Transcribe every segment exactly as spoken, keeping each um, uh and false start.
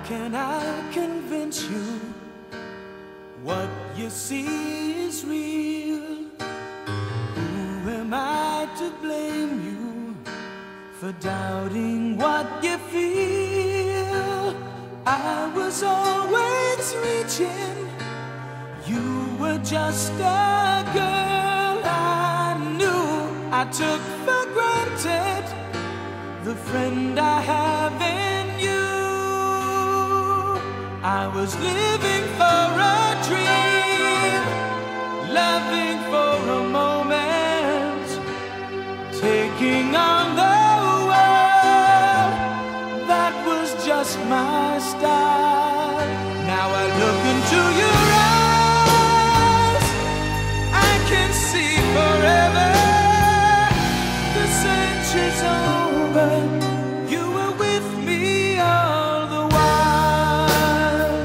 can I convince you what you see is real? Who am I to blame you for doubting what you feel? I was always reaching, you were just a girl I knew. I took for granted the friend I have in you. I was living for a dream, loving for a moment, taking on the world. That was just my style. Now I look into your eyes, I can see forever. The search is over, you were with me all the while.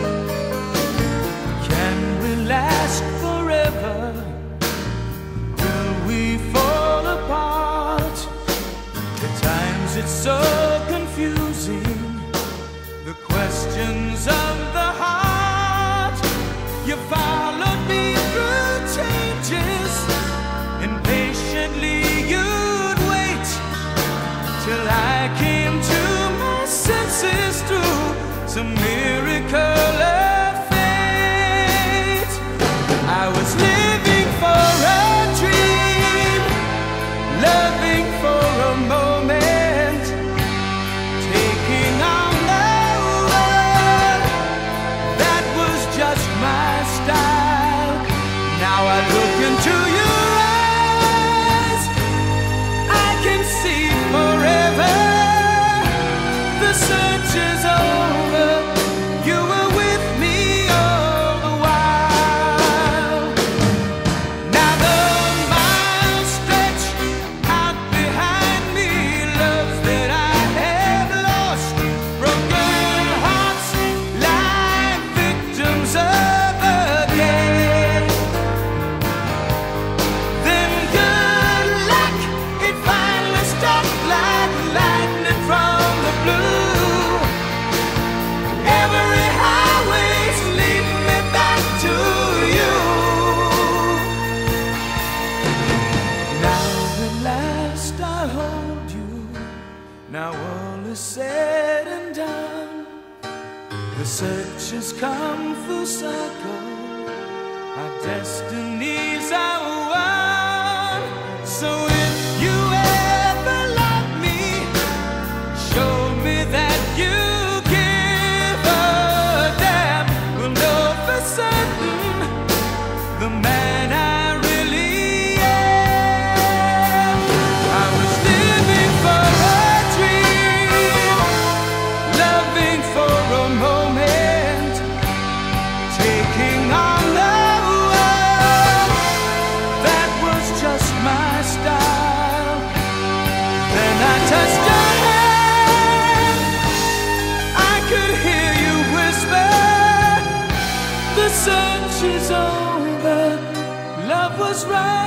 Can we last forever? Will we fall apart? At times it's so confusing, the questions of the heart. You followed me through changes, and patiently you'd wait till I came to my senses through some miracle of fate. I was living for a dream, loving for a moment, taking on the world. That was just my style. Now I look into your eyes, I can see forever. The search is over, you were with me all the while. Now the miles stretch out behind me, loves that I have lost, broken hearts lie victims of again. Then good luck, it finally struck like lightning from the blue. Every highway's leading me back to you. Now at last I hold you, now all is said and done. The search has come full circle, our destinies are one. So if you ever love me, show me that you give a damn. We'll know for certain the man I really am. I was living for a dream, loving for a moment, taking on the world. That was just my style. Then I touched your hand, I could hear you whisper, the search is over, love was right.